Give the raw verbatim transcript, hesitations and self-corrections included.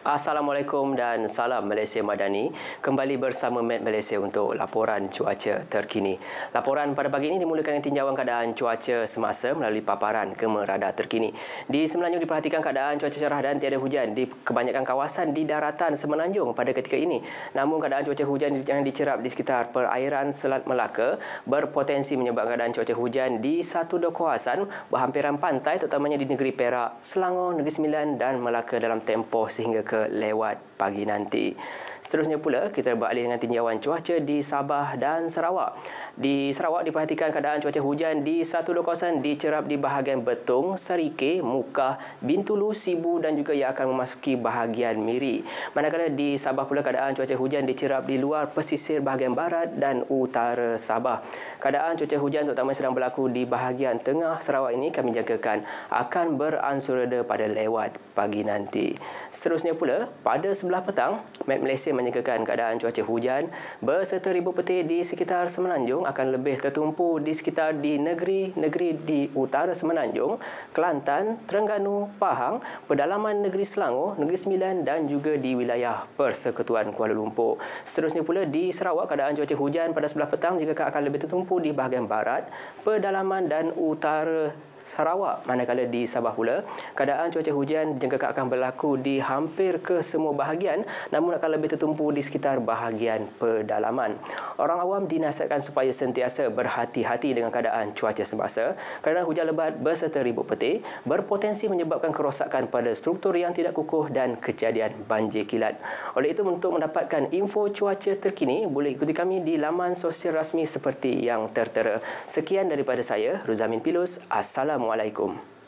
Assalamualaikum dan salam Malaysia Madani. Kembali bersama Met Malaysia untuk laporan cuaca terkini. Laporan pada pagi ini dimulakan dengan tinjauan keadaan cuaca semasa melalui paparan Gema Radar terkini. Di Semenanjung diperhatikan keadaan cuaca cerah dan tiada hujan di kebanyakan kawasan di daratan Semenanjung pada ketika ini. Namun keadaan cuaca hujan yang dicerap di sekitar perairan Selat Melaka berpotensi menyebabkan keadaan cuaca hujan di satu dua kawasan berhampiran pantai, terutamanya di negeri Perak, Selangor, Negeri Sembilan dan Melaka dalam tempoh sehingga ke lewat pagi nanti. Seterusnya pula, kita beralih dengan tinjauan cuaca di Sabah dan Sarawak. Di Sarawak diperhatikan keadaan cuaca hujan di satu dua kawasan dicerap di bahagian Betong, Serikeh, Mukah, Bintulu, Sibu dan juga ia akan memasuki bahagian Miri. Manakala di Sabah pula keadaan cuaca hujan dicerap di luar pesisir bahagian barat dan utara Sabah. Keadaan cuaca hujan terutama sedang berlaku di bahagian tengah Sarawak ini kami jangkakan akan beransur reda pada lewat pagi nanti. Seterusnya pula, pada sebelah petang, Met Malaysia menyangkakan keadaan cuaca hujan berserta ribut petir di sekitar Semenanjung akan lebih tertumpu di sekitar di negeri-negeri di utara Semenanjung, Kelantan, Terengganu, Pahang, pedalaman negeri Selangor, Negeri Sembilan dan juga di wilayah Persekutuan Kuala Lumpur. Seterusnya pula di Sarawak, keadaan cuaca hujan pada sebelah petang jika akan lebih tertumpu di bahagian barat, pedalaman dan utara Sarawak. Manakala di Sabah pula, keadaan cuaca hujan dijangkakan akan berlaku di hampir ke semua bahagian, namun akan lebih tertumpu di sekitar bahagian pedalaman. Orang awam dinasihatkan supaya sentiasa berhati-hati dengan keadaan cuaca semasa kerana hujan lebat berserta ribut petir berpotensi menyebabkan kerosakan pada struktur yang tidak kukuh dan kejadian banjir kilat. Oleh itu, untuk mendapatkan info cuaca terkini, boleh ikuti kami di laman sosial rasmi seperti yang tertera. Sekian daripada saya, Ruzamin Pilus. Assalamualaikum.